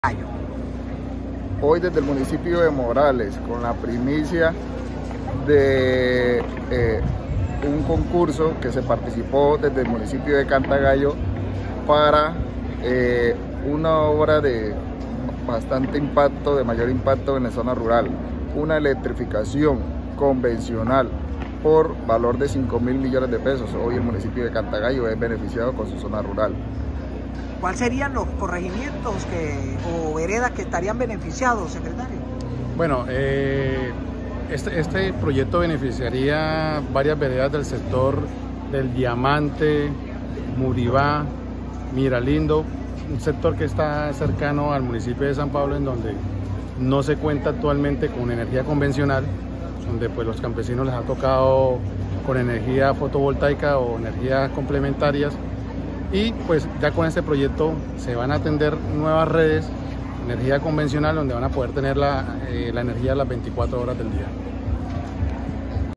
Hoy desde el municipio de Morales, con la primicia de un concurso que se participó desde el municipio de Cantagallo para una obra de bastante impacto, de mayor impacto en la zona rural, una electrificación convencional por valor de 5.000 millones de pesos. Hoy el municipio de Cantagallo es beneficiado con su zona rural. ¿Cuáles serían los corregimientos o veredas que estarían beneficiados, secretario? Bueno, este proyecto beneficiaría varias veredas del sector del Diamante, Muribá, Miralindo, un sector que está cercano al municipio de San Pablo, en donde no se cuenta actualmente con energía convencional, donde pues los campesinos les ha tocado con energía fotovoltaica o energías complementarias. Y pues ya con este proyecto se van a atender nuevas redes, energía convencional, donde van a poder tener la energía las 24 horas del día.